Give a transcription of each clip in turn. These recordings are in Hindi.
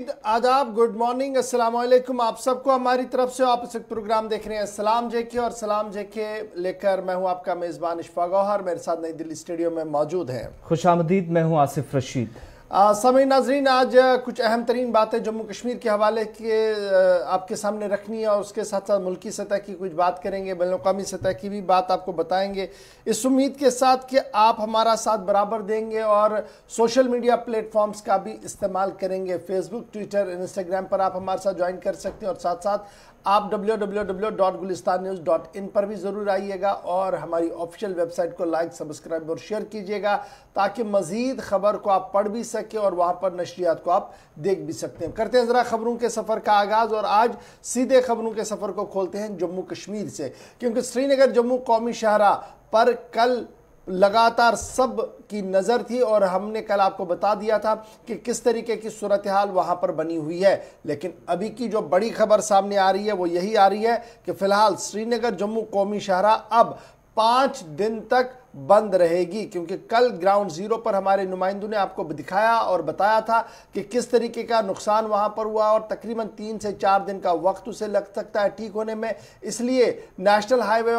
आदाब, गुड मॉर्निंग, अस्सलाम वालेकुम। आप सबको हमारी तरफ से आप इस प्रोग्राम देख रहे हैं सलाम जेके और सलाम जेके लेकर मैं हूं आपका मेज़बान इशफाक गौहर। मेरे साथ नई दिल्ली स्टूडियो में मौजूद हैं खुशामदीद, मैं हूं आसिफ रशीद। समय नाजरीन, आज कुछ अहम तरीन बातें जम्मू कश्मीर के हवाले के आपके सामने रखनी है और उसके साथ साथ मुल्की सतह की कुछ बात करेंगे, बैनुल-अक़वामी सतह की भी बात आपको बताएंगे, इस उम्मीद के साथ कि आप हमारा साथ बराबर देंगे और सोशल मीडिया प्लेटफॉर्म्स का भी इस्तेमाल करेंगे। फेसबुक, ट्विटर, इंस्टाग्राम पर आप हमारे साथ ज्वाइन कर सकते हैं और साथ साथ आप www.gulistannews.in पर भी ज़रूर आइएगा और हमारी ऑफिशियल वेबसाइट को लाइक, सब्सक्राइब और शेयर कीजिएगा ताकि मज़ीद ख़बर को आप पढ़ भी सकें और वहाँ पर नशरियात को आप देख भी सकते हैं। करते हैं ज़रा ख़बरों के सफ़र का आगाज़ और आज सीधे ख़बरों के सफ़र को खोलते हैं जम्मू कश्मीर से, क्योंकि श्रीनगर जम्मू कौमी शाहराह पर कल लगातार सब की नज़र थी और हमने कल आपको बता दिया था कि किस तरीके की सूरत हाल वहाँ पर बनी हुई है। लेकिन अभी की जो बड़ी खबर सामने आ रही है वो यही आ रही है कि फ़िलहाल श्रीनगर जम्मू कौमी शाहराह अब 5 दिन तक बंद रहेगी, क्योंकि कल ग्राउंड ज़ीरो पर हमारे नुमाइंदों ने आपको दिखाया और बताया था कि किस तरीके का नुकसान वहाँ पर हुआ और तकरीबन 3 से 4 दिन का वक्त उसे लग सकता है ठीक होने में। इसलिए national highway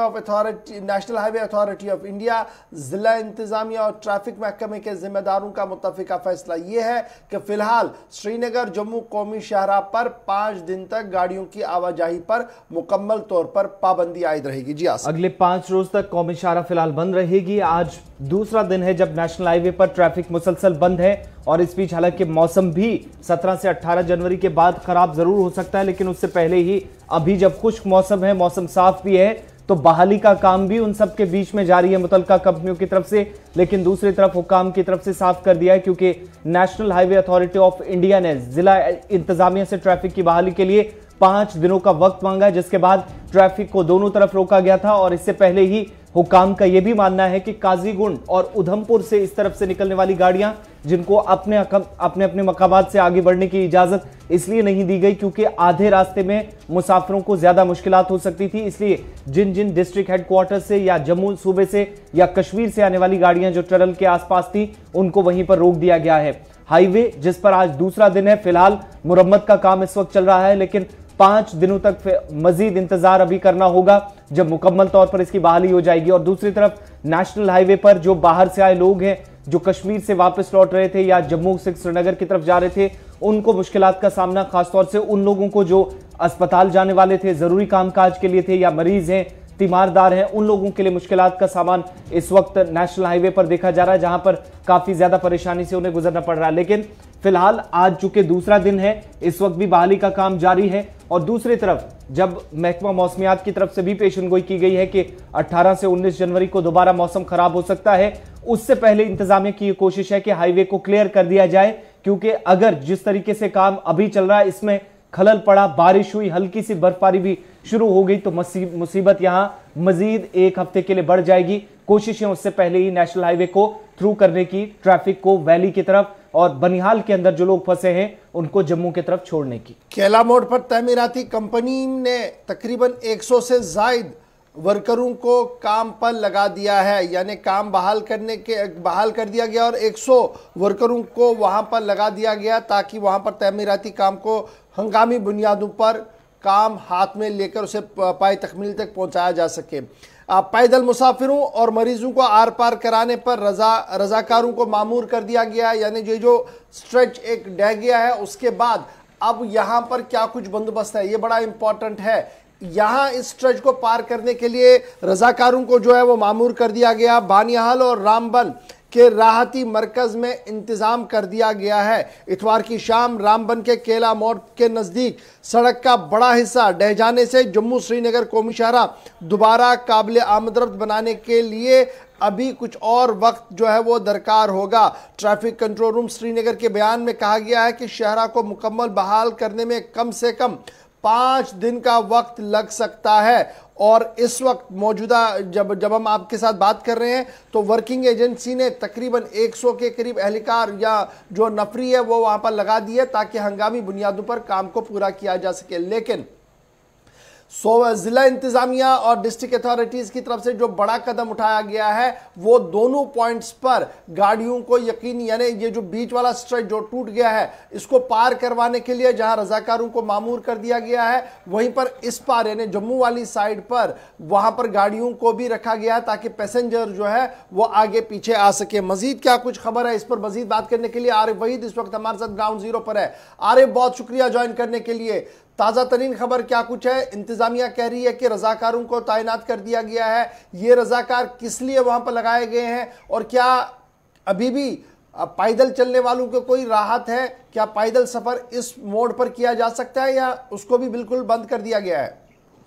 authority of India, ज़िला इंतज़ामिया और ट्रैफिक महकमे के ज़िम्मेदारों का मुत्तफ़िका फ़ैसला ये है कि फ़िलहाल श्रीनगर जम्मू कौमी शाहराह पर 5 दिन तक गाड़ियों की आवाजाही पर मुकम्मल तौर पर पाबंदी आयद रहेगी। जी अगले 5 रोज तक कौमी शाहराह फिलहाल बंद रहेगी। आज दूसरा दिन है जब नेशनल हाईवे पर ट्रैफिक मुसलसल बंद है और इस बीच हालांकि मौसम भी 17 से 18 जनवरी के बाद खराब जरूर हो सकता है, लेकिन उससे पहले ही अभी जब खुश्क मौसम है, मौसम साफ भी है, तो बहाली का काम भी उन सब के बीच में जारी है मुतल्लिका कंपनियों की तरफ से। लेकिन दूसरी तरफ हुकाम की तरफ से साफ कर दिया है, क्योंकि national highway authority of India ने जिला इंतजामिया से ट्रैफिक की बहाली के लिए 5 दिनों का वक्त मांगा है, जिसके बाद ट्रैफिक को दोनों तरफ रोका गया था। और इससे पहले ही हुकाम का यह भी मानना है कि काजीगुंड और उधमपुर से इस तरफ से निकलने वाली गाड़ियां जिनको अपने मकामात से आगे बढ़ने की इजाजत इसलिए नहीं दी गई क्योंकि आधे रास्ते में मुसाफिरों को ज्यादा मुश्किलात हो सकती थी, इसलिए जिन जिन डिस्ट्रिक्ट हेडक्वार्टर से या जम्मू सूबे से या कश्मीर से आने वाली गाड़ियां जो टनल के आसपास थी उनको वहीं पर रोक दिया गया है। हाईवे जिस पर आज दूसरा दिन है, फिलहाल मुरम्मत का काम इस वक्त चल रहा है, लेकिन 5 दिनों तक मजीद इंतजार अभी करना होगा जब मुकम्मल तौर पर इसकी बहाली हो जाएगी। और दूसरी तरफ नेशनल हाईवे पर जो बाहर से आए लोग हैं, जो कश्मीर से वापस लौट रहे थे या जम्मू से श्रीनगर की तरफ जा रहे थे, उनको मुश्किलात का सामना, खासतौर से उन लोगों को जो अस्पताल जाने वाले थे, जरूरी कामकाज के लिए थे या मरीज हैं, तीमारदार हैं, उन लोगों के लिए मुश्किलात का सामान इस वक्त नेशनल हाईवे पर देखा जा रहा है, जहां पर काफी ज्यादा परेशानी से उन्हें गुजरना पड़ रहा है। लेकिन फिलहाल आज चूंकि दूसरा दिन है, इस वक्त भी बहाली का काम जारी है। और दूसरी तरफ जब महकमा मौसमियात की तरफ से भी पेशेनगोई की गई है कि 18 से 19 जनवरी को दोबारा मौसम खराब हो सकता है, उससे पहले इंतजामिया की कोशिश है कि हाईवे को क्लियर कर दिया जाए, क्योंकि अगर जिस तरीके से काम अभी चल रहा है इसमें खलल पड़ा, बारिश हुई, हल्की सी बर्फबारी भी शुरू हो गई, तो मुसीबत यहां मजीद 1 हफ्ते के लिए बढ़ जाएगी। कोशिशें उससे पहले ही नेशनल हाईवे को थ्रू करने की, ट्रैफिक को वैली की तरफ और बनिहाल के अंदर जो लोग फंसे हैं उनको जम्मू की तरफ छोड़ने की। केला मोड़ पर तमीराती कंपनी ने तकरीबन 100 से जायद वर्करों को काम पर लगा दिया है, यानी काम बहाल कर दिया गया और 100 वर्करों को वहां पर लगा दिया गया ताकि वहां पर तमीराती काम को हंगामी बुनियादों पर काम हाथ में लेकर उसे पाए तकमील तक पहुंचाया जा सके। पैदल मुसाफिरों और मरीजों को आर पार कराने पर रजाकारों को मामूर कर दिया गया, यानी जो स्ट्रेच एक ढह गया है उसके बाद अब यहाँ पर क्या कुछ बंदोबस्त है, ये बड़ा इंपॉर्टेंट है। यहाँ इस स्ट्रेच को पार करने के लिए रजाकारों को जो है वो मामूर कर दिया गया। बानिहाल और रामबन के राहती मरकज में इंतजाम कर दिया गया है। इतवार की शाम रामबन के केला मोड़ के नज़दीक सड़क का बड़ा हिस्सा ढह जाने से जम्मू श्रीनगर कौमी शाहराह दोबारा काबिल आमदरफ्त बनाने के लिए अभी कुछ और वक्त जो है वो दरकार होगा। ट्रैफिक कंट्रोल रूम श्रीनगर के बयान में कहा गया है कि शाहराह को मुकम्मल बहाल करने में कम से कम 5 दिन का वक्त लग सकता है। और इस वक्त मौजूदा जब हम आपके साथ बात कर रहे हैं तो वर्किंग एजेंसी ने तकरीबन 100 के करीब एहलकार या जो नफरी है वो वहां पर लगा दी है ताकि हंगामी बुनियादों पर काम को पूरा किया जा सके। लेकिन जिला इंतजामिया और डिस्ट्रिक्ट अथॉरिटीज की तरफ से जो बड़ा कदम उठाया गया है वो दोनों पॉइंट्स पर गाड़ियों को यकीन, यानी ये जो बीच वाला स्ट्रेच जो टूट गया है इसको पार करवाने के लिए जहां रजाकारों को मामूर कर दिया गया है, वहीं पर इस पार यानी जम्मू वाली साइड पर वहां पर गाड़ियों को भी रखा गया है ताकि पैसेंजर जो है वो आगे पीछे आ सके। मजीद क्या कुछ खबर है, इस पर मजीद बात करने के लिए आरिफ वहीद इस वक्त हमारे साथ ग्राउंड जीरो पर है। आरिफ, बहुत शुक्रिया ज्वाइन करने के लिए। ताजा तरीन खबर क्या कुछ है? इंतजामिया कह रही है कि रजाकारों को तैनात कर दिया गया है, ये रजाकार किस लिए वहां पर लगाए गए हैं और क्या अभी भी पैदल चलने वालों को कोई राहत है? क्या पैदल सफर इस मोड़ पर किया जा सकता है या उसको भी बिल्कुल बंद कर दिया गया है?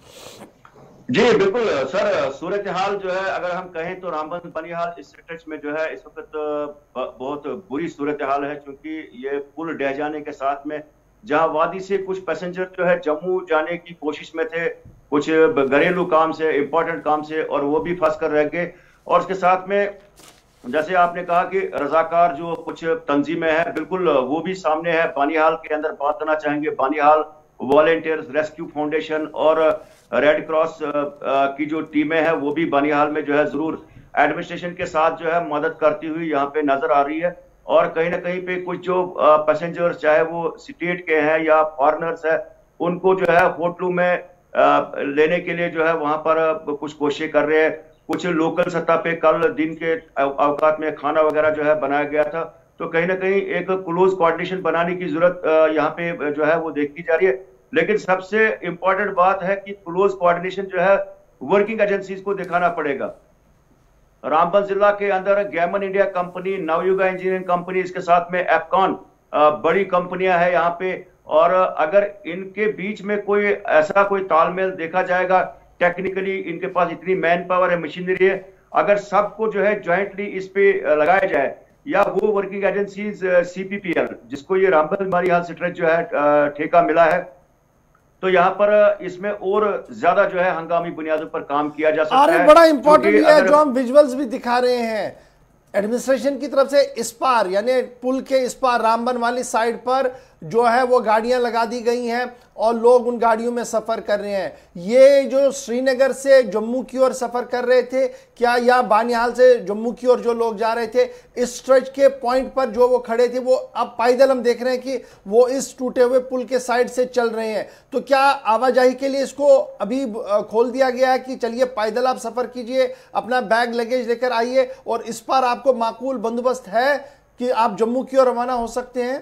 जी बिल्कुल सर, सूरत हाल जो है अगर हम कहें तो रामबन बनिहाल इस स्ट्रेच में जो है इस वक्त बहुत बुरी सूरत हाल है, क्योंकि ये पुल ढह जाने के साथ में जहां वादी से कुछ पैसेंजर जो है जम्मू जाने की कोशिश में थे, कुछ घरेलू काम से, इंपॉर्टेंट काम से, और वो भी फंस कर रह गए। और उसके साथ में जैसे आपने कहा कि रजाकार जो कुछ तंजीमें हैं, बिल्कुल वो भी सामने है। बानिहाल के अंदर बात करना चाहेंगे, बानिहाल वॉलेंटियर्स रेस्क्यू फाउंडेशन और रेड क्रॉस की जो टीमें हैं वो भी बानिहाल में जो है जरूर एडमिनिस्ट्रेशन के साथ जो है मदद करती हुई यहाँ पे नजर आ रही है। और कहीं ना कहीं पे कुछ जो पैसेंजर्स चाहे वो स्टेट के हैं या फॉरेनर्स है, उनको जो है होटलों में लेने के लिए जो है वहां पर कुछ कोशिशें कर रहे हैं। कुछ लोकल सतह पे कल दिन के अवकात में खाना वगैरह जो है बनाया गया था, तो कहीं ना कहीं एक क्लोज कोऑर्डिनेशन बनाने की जरूरत यहाँ पे जो है वो देखी जा रही है। लेकिन सबसे इंपॉर्टेंट बात है कि क्लोज कोऑर्डिनेशन जो है वर्किंग एजेंसीज को दिखाना पड़ेगा। रामबन जिला के अंदर Gammon India company, Navayuga engineering company, इसके साथ में एफकॉन बड़ी कंपनियां हैं यहाँ पे, और अगर इनके बीच में कोई ऐसा कोई तालमेल देखा जाएगा, टेक्निकली इनके पास इतनी मैन पावर है, मशीनरी है, अगर सबको जो है ज्वाइंटली इस पे लगाया जाए, या वो वर्किंग एजेंसीज सीपीपीएल जिसको ये रामबन बनिहाल स्ट्रेच जो है ठेका मिला है, तो यहाँ पर इसमें और ज्यादा जो है हंगामी बुनियादों पर काम किया जा सकता है। बड़ा इंपॉर्टेंट है जो हम विजुअल्स भी दिखा रहे हैं एडमिनिस्ट्रेशन की तरफ से, इस पार यानी पुल के इस पार रामबन वाली साइड पर जो है वो गाड़ियां लगा दी गई हैं और लोग उन गाड़ियों में सफर कर रहे हैं। ये जो श्रीनगर से जम्मू की ओर सफर कर रहे थे क्या, या बानिहाल से जम्मू की ओर जो लोग जा रहे थे, इस स्ट्रेच के पॉइंट पर जो वो खड़े थे वो अब पैदल हम देख रहे हैं कि वो इस टूटे हुए पुल के साइड से चल रहे हैं। तो क्या आवाजाही के लिए इसको अभी खोल दिया गया है कि चलिए पैदल आप सफर कीजिए, अपना बैग लगेज लेकर आइए और इस पार आपको माकूल बंदोबस्त है कि आप जम्मू की ओर रवाना हो सकते हैं?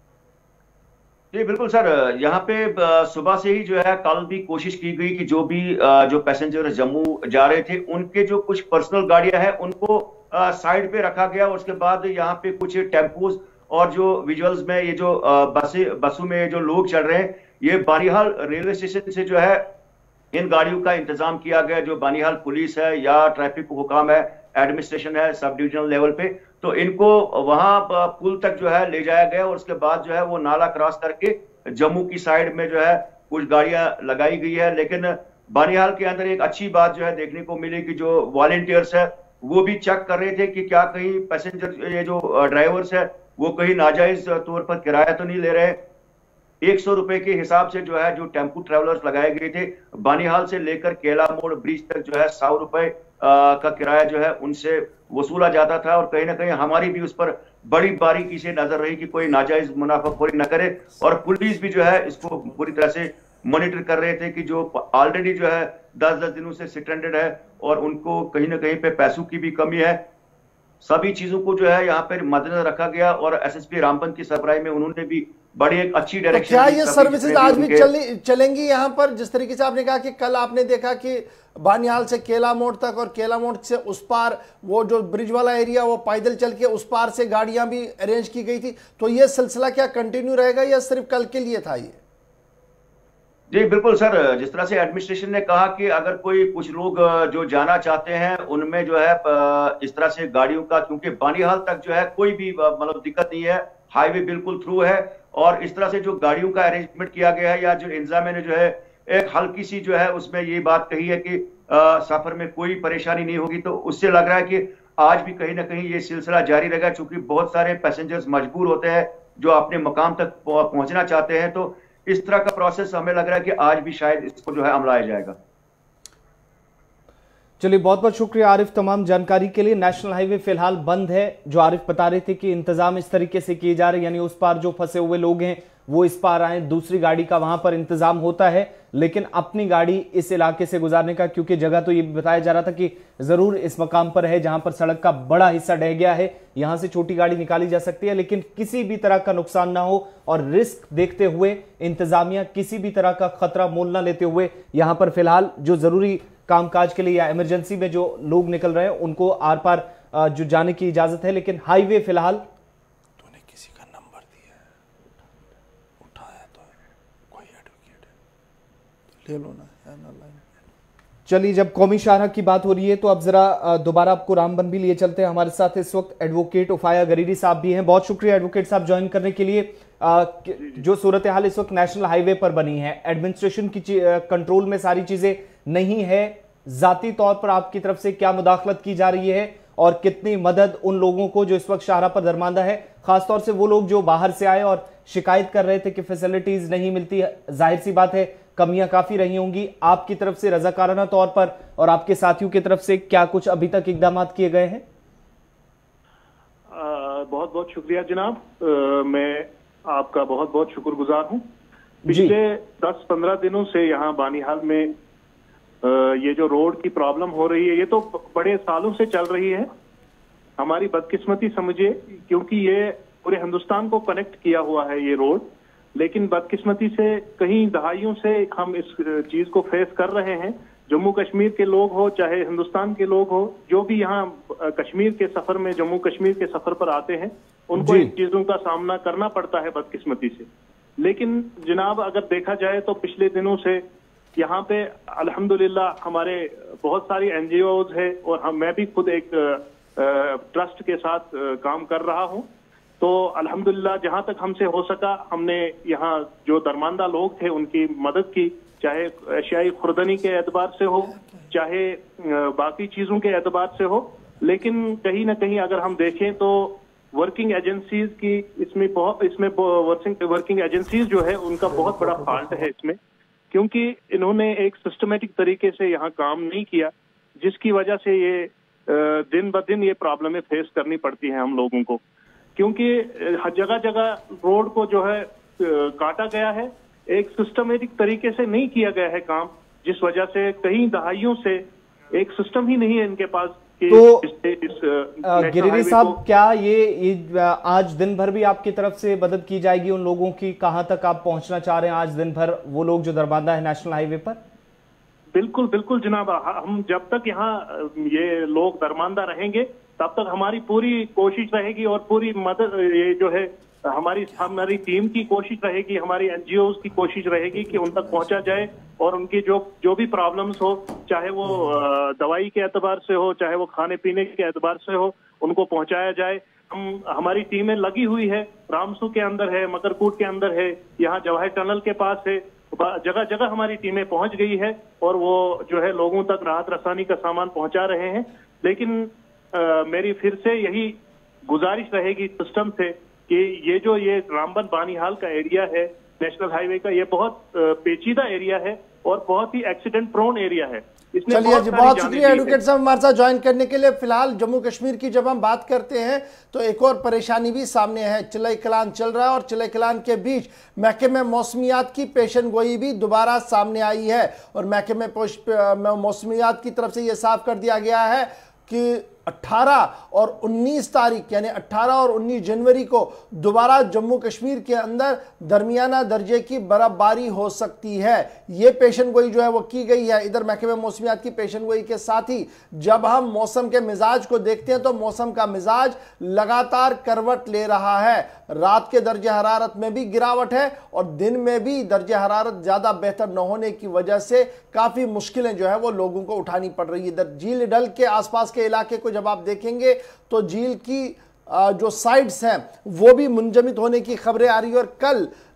जी बिल्कुल सर, यहाँ पे सुबह से ही जो है कल भी कोशिश की गई कि जो भी जो पैसेंजर जम्मू जा रहे थे उनके जो कुछ पर्सनल गाड़ियां हैं उनको साइड पे रखा गया। उसके बाद यहाँ पे कुछ टेम्पोज और जो विजुअल्स में ये जो बसों में जो लोग चल रहे हैं, ये बानिहाल रेलवे स्टेशन से जो है इन गाड़ियों का इंतजाम किया गया। जो बानिहाल पुलिस है या ट्रैफिक हुकाम है, एडमिनिस्ट्रेशन है सब डिविजनल लेवल पे, तो इनको वहां पुल तक जो है ले जाया गया और उसके बाद जो है वो नाला क्रॉस करके जम्मू की साइड में जो है कुछ गाड़ियां लगाई गई है। लेकिन बानिहाल के अंदर एक अच्छी बात जो है देखने को मिली कि जो वॉलेंटियर्स है वो भी चेक कर रहे थे कि क्या कहीं पैसेंजर ये जो ड्राइवर्स है वो कहीं नाजायज तौर पर किराया तो नहीं ले रहे। 100 रुपए के हिसाब से जो है जो टेम्पो ट्रेवलर्स लगाए गए थे बानिहाल से लेकर केला मोड़ ब्रिज तक जो है 100 रुपए का किराया जो है उनसे वसूला जाता था। और कहीं ना कहीं हमारी भी उस पर बड़ी बारीकी से नजर रही कि कोई नाजायज मुनाफाखोरी न करे, और पुलिस भी जो है इसको पूरी तरह से मॉनिटर कर रहे थे कि जो ऑलरेडी जो है 10-10 दिनों से स्ट्रैंडेड है और उनको कहीं ना कहीं पे पैसों की भी कमी है, सभी चीजों को जो है यहाँ पर मद्देनजर रखा गया। और एसएसपी रामबन की सरबराही में उन्होंने भी बड़ी एक अच्छी डायरेक्शन। क्या ये सर्विसेज आज भी चलेंगी यहाँ पर? जिस तरीके से आपने कहा कि कल आपने देखा कि बानिहाल से केला मोड़ तक और केला मोड़ से उस पार वो जो ब्रिज वाला एरिया वो पैदल चल के उस पार से गाड़ियां भी अरेंज की गई थी, तो ये सिलसिला क्या कंटिन्यू रहेगा या सिर्फ कल के लिए था ये? जी बिल्कुल सर, जिस तरह से एडमिनिस्ट्रेशन ने कहा कि अगर कोई कुछ लोग जो जाना चाहते हैं उनमें जो है इस तरह से गाड़ियों का, क्योंकि बानिहाल तक जो है कोई भी मतलब दिक्कत नहीं है, हाईवे बिल्कुल थ्रू है, और इस तरह से जो गाड़ियों का अरेंजमेंट किया गया है या जो इंतजामिया ने जो है एक हल्की सी जो है उसमें ये बात कही है कि सफर में कोई परेशानी नहीं होगी, तो उससे लग रहा है कि आज भी कहीं ना कहीं ये सिलसिला जारी रहेगा। चूंकि बहुत सारे पैसेंजर्स मजबूर होते हैं जो अपने मकाम तक पहुंचना चाहते हैं, तो इस तरह का प्रोसेस हमें लग रहा है कि आज भी शायद इसको जो है अमलाया जाएगा। चलिए, बहुत बहुत शुक्रिया आरिफ तमाम जानकारी के लिए। नेशनल हाईवे फिलहाल बंद है। जो आरिफ बता रहे थे कि इंतजाम इस तरीके से किए जा रहे, यानी उस पार जो फंसे हुए लोग हैं वो इस पार आए, दूसरी गाड़ी का वहां पर इंतजाम होता है, लेकिन अपनी गाड़ी इस इलाके से गुजारने का, क्योंकि जगह तो ये बताया जा रहा था कि जरूर इस मकाम पर है जहां पर सड़क का बड़ा हिस्सा ढह गया है, यहां से छोटी गाड़ी निकाली जा सकती है, लेकिन किसी भी तरह का नुकसान ना हो और रिस्क देखते हुए इंतजामिया किसी भी तरह का खतरा मोल न लेते हुए यहां पर फिलहाल जो जरूरी कामकाज के लिए या इमरजेंसी में जो लोग निकल रहे हैं उनको आर पार जो जाने की इजाजत है, लेकिन हाईवे फिलहाल तूने किसी का नंबर दिया है, उठाया तो कोई एडवोकेट है, ले लो ना लाइन। चलिए, जब कौमी शाहराह की बात हो रही है तो अब जरा दोबारा आपको रामबन भी लिए चलते हैं। हमारे साथ इस वक्त एडवोकेट उफाया गरीरी साहब भी हैं। बहुत शुक्रिया एडवोकेट साहब ज्वाइन करने के लिए। जो सूरत हाल इस वक्त नेशनल हाईवे पर बनी है, एडमिनिस्ट्रेशन की कंट्रोल में सारी चीजें नहीं है, जाती तौर पर आपकी तरफ से क्या मुदाखलत की जा रही है और कितनी मदद उन लोगों को जो इस वक्त शाहराह पर दरमांदा है, खासतौर से वो लोग जो बाहर से आए और शिकायत कर रहे थे कि फैसिलिटीज नहीं मिलती, जाहिर सी बात है कमियां काफी रही होंगी, आपकी तरफ से रजाकाराना तौर पर और आपके साथियों की तरफ से क्या कुछ अभी तक इकदाम किए गए हैं? बहुत बहुत शुक्रिया जनाब। मैं आपका बहुत बहुत शुक्रगुजार हूँ। पिछले 10-15 दिनों से यहाँ बानीहाल में ये जो रोड की प्रॉब्लम हो रही है, ये तो बड़े सालों से चल रही है। हमारी बदकिस्मती समझिए, क्योंकि ये पूरे हिंदुस्तान को कनेक्ट किया हुआ है ये रोड, लेकिन बदकिस्मती से कई दहाइयों से हम इस चीज को फेस कर रहे हैं। जम्मू कश्मीर के लोग हो चाहे हिंदुस्तान के लोग हो, जो भी यहाँ कश्मीर के सफर में, जम्मू कश्मीर के सफर पर आते हैं, उनको इन चीजों का सामना करना पड़ता है बदकिस्मती से। लेकिन जनाब, अगर देखा जाए तो पिछले दिनों से यहाँ पे अल्हम्दुलिल्लाह हमारे बहुत सारी एनजीओज है और मैं भी खुद एक ट्रस्ट के साथ काम कर रहा हूँ। तो अल्हम्दुलिल्लाह जहाँ तक हमसे हो सका हमने यहाँ जो दरमांदा लोग थे उनकी मदद की, चाहे एशियाई खुर्दनी के एतबार से हो चाहे बाकी चीजों के एतबार से हो। लेकिन कहीं ना कहीं अगर हम देखें तो वर्किंग एजेंसीज की इसमें वर्किंग एजेंसीज जो है उनका बहुत बड़ा फॉल्ट है इसमें, क्योंकि इन्होंने एक सिस्टमेटिक तरीके से यहाँ काम नहीं किया, जिसकी वजह से ये दिन ब दिन ये प्रॉब्लमें फेस करनी पड़ती हैं हम लोगों को। क्योंकि जगह जगह रोड को जो है काटा गया है, एक सिस्टमेटिक तरीके से नहीं किया गया है काम, जिस वजह से कई दहाइयों से एक सिस्टम ही नहीं है इनके पास। तो गिरिरी साहब, क्या ये आज दिन भर भी आपकी तरफ से मदद की जाएगी उन लोगों की? कहां तक आप पहुंचना चाह रहे हैं आज दिन भर, वो लोग जो दरबांदा है नेशनल हाईवे पर? बिल्कुल बिल्कुल जनाब, हम जब तक यहाँ ये लोग दरमांदा रहेंगे तब तक हमारी पूरी कोशिश रहेगी और पूरी मदद ये जो है हमारी टीम की कोशिश रहेगी, हमारी एनजीओज की कोशिश रहेगी कि उन तक पहुंचा जाए और उनकी जो भी प्रॉब्लम्स हो, चाहे वो दवाई के एतबार से हो चाहे वो खाने पीने के एतबार से हो, उनको पहुंचाया जाए। हमारी टीमें लगी हुई है, रामसू के अंदर है, मकरकूट के अंदर है, यहाँ जवाहर टनल के पास है, जगह जगह हमारी टीमें पहुंच गई है और वो जो है लोगों तक राहत रसानी का सामान पहुंचा रहे हैं। लेकिन मेरी फिर से यही गुजारिश रहेगी सिस्टम से कि ये रामबन बानीहाल का एरिया है नेशनल हाईवे का, ये बहुत पेचीदा एरिया है और बहुत ही एक्सीडेंट प्रोन एरिया है। चलिए जी, बहुत शुक्रिया एडवोकेट साहब हमारे साथ ज्वाइन करने के लिए। फिलहाल जम्मू कश्मीर की जब हम बात करते हैं तो एक और परेशानी भी सामने है। चिलई कलान चल रहा है और चिलई कलान के बीच महकमे मौसमियात की पेशन गोई भी दोबारा सामने आई है और महकमे मौसमियात की तरफ से यह साफ कर दिया गया है कि 18 और 19 तारीख यानी 18 और 19 जनवरी को दोबारा जम्मू कश्मीर के अंदर दरमियाना दर्जे की बर्फबारी हो सकती है। ये पेशन गोई जो है वो की गई है। इधर महकमे मौसमियात की पेशन गोई के साथ ही जब हम मौसम के मिजाज को देखते हैं तो मौसम का मिजाज लगातार करवट ले रहा है। रात के दर्जे हरारत में भी गिरावट है और दिन में भी दर्जे हरारत ज्यादा बेहतर न होने की वजह से काफी मुश्किलें जो है वो लोगों को उठानी पड़ रही है। इधर झील डल के आसपास के इलाके को जब आप देखेंगे तो झील की जो साइड्स हैं वो भी मुंजमद होने की खबरें आ रही है और कल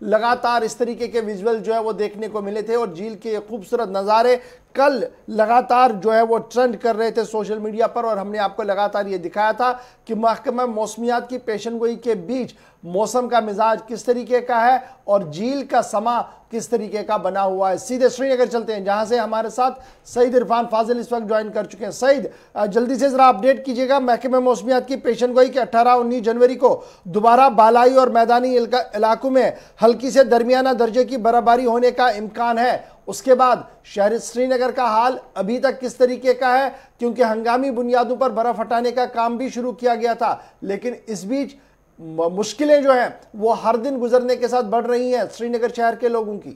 लगातार इस तरीके के विजुअल जो है वो देखने को मिले थे और झील के खूबसूरत नज़ारे कल लगातार जो है वो ट्रेंड कर रहे थे सोशल मीडिया पर। और हमने आपको लगातार ये दिखाया था कि महकमा मौसमियात की पेशनगोई के बीच मौसम का मिजाज किस तरीके का है और झील का समा किस तरीके का बना हुआ है। सीधे श्रीनगर चलते हैं, जहां से हमारे साथ सईद इरफान फाजिल इस वक्त ज्वाइन कर चुके हैं। सईद, जल्दी से जरा अपडेट कीजिएगा, महकमा मौसमियात की पेशनगोई के 18-19 जनवरी को दोबारा बालाई और मैदानी इलाकों में हल्की से दरमियाना दर्जे की बर्फबारी होने का इम्कान है। उसके बाद शहर श्रीनगर का हाल अभी तक किस तरीके का है, क्योंकि हंगामी बुनियादों पर बर्फ हटाने का काम भी शुरू किया गया था, लेकिन इस बीच मुश्किलें जो हैं वो हर दिन गुजरने के साथ बढ़ रही हैं श्रीनगर शहर के लोगों की।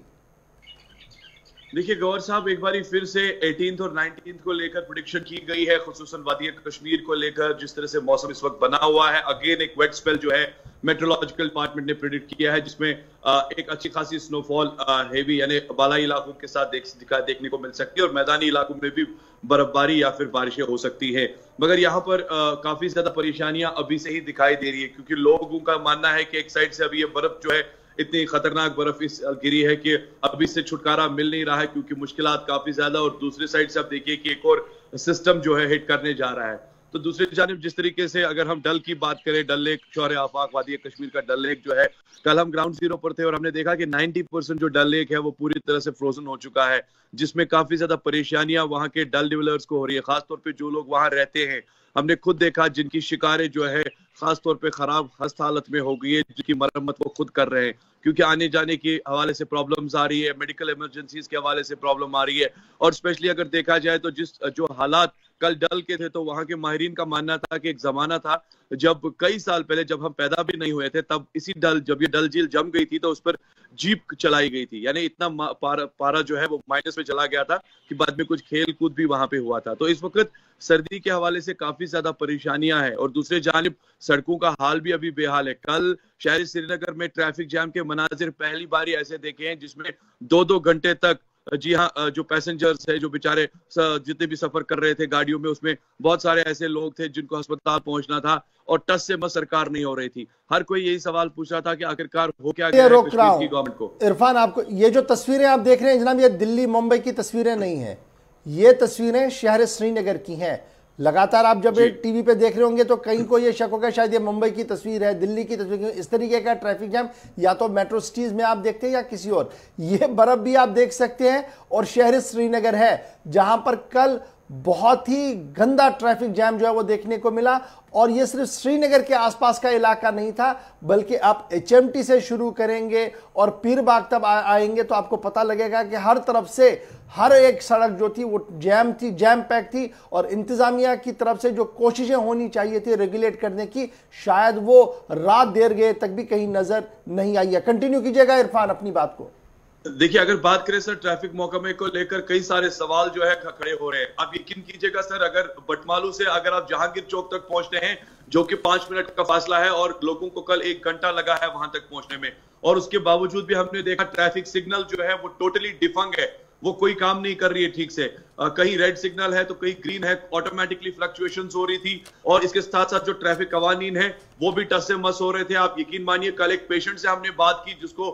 देखिए गौर साहब, एक बार फिर से 18th और 19th को लेकर प्रेडिक्शन की गई है, खुसूसन वादी कश्मीर को लेकर जिस तरह से मौसम इस वक्त बना हुआ है। अगेन एक वेट स्पेल जो है मेट्रोलॉजिकल डिपार्टमेंट ने प्रेडिक्ट किया है, जिसमें एक अच्छी खासी स्नोफॉल हेवी यानी बालाई इलाकों के साथ देखने को मिल सकती है और मैदानी इलाकों में भी बर्फबारी या फिर बारिशें हो सकती है। मगर यहाँ पर काफी ज्यादा परेशानियां अभी से ही दिखाई दे रही है, क्योंकि लोगों का मानना है कि एक साइड से अभी ये बर्फ जो है इतनी खतरनाक बर्फ इस गिरी है कि अभी से छुटकारा मिल नहीं रहा है, क्योंकि मुश्किलात काफी ज्यादा। और दूसरी साइड से आप देखिए कि एक और सिस्टम जो है हिट करने जा रहा है। तो दूसरी जानिब जिस तरीके से अगर हम डल की बात करें, डल लेक शौर आफाक वादी कश्मीर का डल लेक जो है, कल हम ग्राउंड जीरो पर थे और हमने देखा कि 90% जो डल लेक है वो पूरी तरह से फ्रोजन हो चुका है, जिसमें काफी ज्यादा परेशानियां वहां के डल डिवेलपर्स को हो रही है, खासतौर पर जो लोग वहां रहते हैं। हमने खुद देखा जिनकी शिकारें जो है खासतौर पे खराब खस्त हालत में हो गई है, जिनकी मरम्मत वो खुद कर रहे हैं, क्योंकि आने जाने के हवाले से प्रॉब्लम्स आ रही है, मेडिकल इमरजेंसीज के हवाले से प्रॉब्लम आ रही है। और स्पेशली अगर देखा जाए तो जो हालात कल डल के थे, तो वहां के माहिरीन का मानना था कि एक जमाना था जब कई साल पहले जब हम पैदा भी नहीं हुए थे, तब इसी जब ये डल झील जम गई थी तो उस पर जीप चलाई गई थी, यानी इतना पारा जो है वो माइनस में चला गया था कि बाद में कुछ खेल कूद भी वहां पे हुआ था। तो इस वक्त सर्दी के हवाले से काफी ज्यादा परेशानियां हैं और दूसरे जानिब सड़कों का हाल भी अभी बेहाल है। कल शहर श्रीनगर में ट्रैफिक जाम के मनाजिर पहली बार ऐसे देखे हैं जिसमें 2-2 घंटे तक, जी हाँ, जो पैसेंजर्स है, जो बेचारे जितने भी सफर कर रहे थे गाड़ियों में, उसमें बहुत सारे ऐसे लोग थे जिनको अस्पताल पहुंचना था और टस से मस सरकार नहीं हो रही थी। हर कोई यही सवाल पूछ रहा था कि आखिरकार हो क्या गया है कश्मीर की गवर्नमेंट को। इरफान, आपको ये जो तस्वीरें आप देख रहे हैं जनाब, ये दिल्ली मुंबई की तस्वीरें नहीं है, ये तस्वीरें शहर श्रीनगर की हैं। लगातार आप जब टीवी पे देख रहे होंगे तो कहीं को ये शक होगा शायद ये मुंबई की तस्वीर है, दिल्ली की तस्वीर। इस तरीके का ट्रैफिक जैम या तो मेट्रो सिटीज में आप देखते हैं या किसी और, ये बर्फ भी आप देख सकते हैं। और शहर श्रीनगर है जहां पर कल बहुत ही गंदा ट्रैफिक जैम जो है वो देखने को मिला। और ये सिर्फ श्रीनगर के आसपास का इलाका नहीं था, बल्कि आप HMT से शुरू करेंगे और पीर बाग तक आएंगे तो आपको पता लगेगा कि हर तरफ से हर एक सड़क जो थी वो जैम थी, जैम पैक थी। और इंतजामिया की तरफ से जो कोशिशें होनी चाहिए थी रेगुलेट करने की, शायद वो रात देर गए तक भी कहीं नजर नहीं आई है। कंटिन्यू कीजिएगा इरफान अपनी बात को। देखिए, अगर बात करें सर ट्रैफिक महकमे को लेकर कई सारे सवाल जो है खड़े हो रहे हैं। आप यकीन कीजिएगा सर, अगर बटमालू से अगर आप जहांगीर चौक तक पहुंचते हैं, जो कि 5 मिनट का फासला है, और लोगों को कल 1 घंटा लगा है वहां तक पहुंचने में, और उसके बावजूद भी हमने देखा ट्रैफिक सिग्नल जो है वो टोटली डिफंग है, वो कोई काम नहीं कर रही है ठीक से। कहीं रेड सिग्नल है तो कहीं ग्रीन है, ऑटोमेटिकली फ्लक्चुएशंस हो रही थी। और इसके साथ साथ जो ट्रैफिक कवानीन है वो भी टस से मस हो रहे थे। आप यकीन मानिए, कल एक पेशेंट से हमने बात की जिसको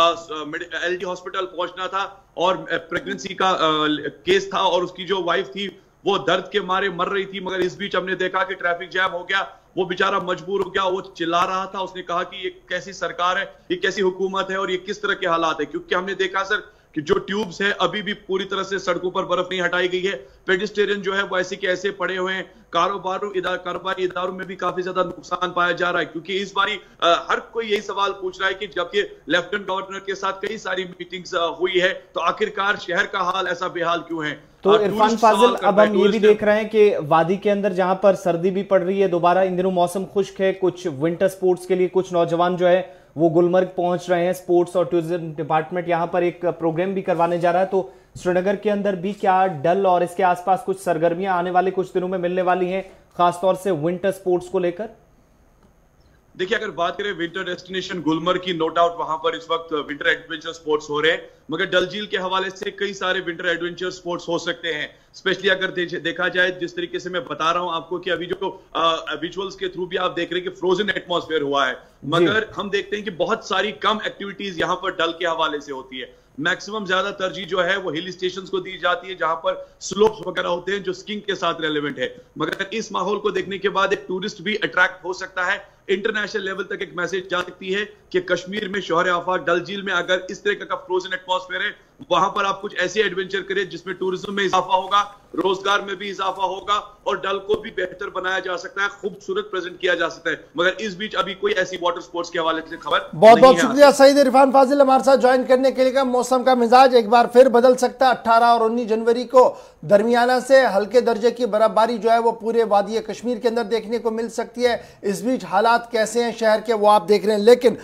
LD हॉस्पिटल पहुंचना था और प्रेगनेंसी का केस था, और उसकी जो वाइफ थी वो दर्द के मारे मर रही थी। मगर इस बीच हमने देखा कि ट्रैफिक जैम हो गया, वो बेचारा मजबूर हो गया, वो चिल्ला रहा था। उसने कहा कि ये कैसी सरकार है, ये कैसी हुकूमत है और ये किस तरह के हालात है। क्योंकि हमने देखा सर कि जो ट्यूब्स है अभी भी पूरी तरह से सड़कों पर बर्फ नहीं हटाई गई है, पेडिस्टेरियन जो है वो ऐसे के ऐसे पड़े हुए हैं। कारोबारी इदारों में भी काफी ज्यादा नुकसान पाया जा रहा है। क्योंकि इस बारी हर कोई यही सवाल पूछ रहा है कि जबकि लेफ्टिनेंट गवर्नर के साथ कई सारी मीटिंग्स हुई है, तो आखिरकार शहर का हाल ऐसा बेहाल क्यों है। तो इरफान फाजिल, अब हम ये भी देख रहे हैं कि वादी के अंदर जहां पर सर्दी भी पड़ रही है, दोबारा इन दिनों मौसम खुश्क है, कुछ विंटर स्पोर्ट्स के लिए कुछ नौजवान जो है वो गुलमर्ग पहुंच रहे हैं। स्पोर्ट्स और टूरिज्म डिपार्टमेंट यहां पर एक प्रोग्राम भी करवाने जा रहा है। तो श्रीनगर के अंदर भी क्या डल और इसके आसपास कुछ सरगर्मियां आने वाले कुछ दिनों में मिलने वाली हैं, खासतौर से विंटर स्पोर्ट्स को लेकर? देखिए, अगर बात करें विंटर डेस्टिनेशन गुलमर्ग की, नो डाउट वहां पर इस वक्त विंटर एडवेंचर स्पोर्ट्स हो रहे हैं। मगर डल झील के हवाले से कई सारे विंटर एडवेंचर स्पोर्ट्स हो सकते हैं। स्पेशली अगर देखा जाए, जिस तरीके से मैं बता रहा हूं आपको कि अभी जो विजुअल्स के थ्रू भी आप देख रहे हैं कि फ्रोजन एटमॉस्फेयर हुआ है, मगर हम देखते हैं कि बहुत सारी कम एक्टिविटीज यहां पर डल के हवाले से होती है। मैक्सिमम ज्यादा तरजीह जो है वो हिल स्टेशंस को दी जाती है जहां पर स्लोप्स वगैरह होते हैं जो स्कीइंग के साथ रेलेवेंट है। मगर इस माहौल को देखने के बाद एक टूरिस्ट भी अट्रैक्ट हो सकता है, इंटरनेशनल लेवल तक एक मैसेज जा सकती है कि कश्मीर में शोहर आफाक डल झील में अगर इस तरह का फ्रोजन एटमॉस्फेयर है, वहां पर आप कुछ ऐसे एडवेंचर करें जिसमें टूरिज्म में इजाफा होगा, रोजगार में भी इजाफा होगा और डल को भी बेहतर बनाया जा सकता है, खूबसूरत प्रेजेंट किया जा सकता है। मगर इस बीच अभी कोई ऐसी वाटर स्पोर्ट्स के हवाले से खबर बहुत बहुत शुक्रिया सईद इरफान फाजिल हमारे साथ ज्वाइन करने के लिए। मौसम का मिजाज एक बार फिर बदल सकता है। 18 और 19 जनवरी को दरमियाना से हल्के दर्जे की बर्फबारी जो है वो पूरे वादी कश्मीर के अंदर देखने को मिल सकती है। इस बीच हालात कैसे हैं शहर के वो आप देख रहे हैं, लेकिन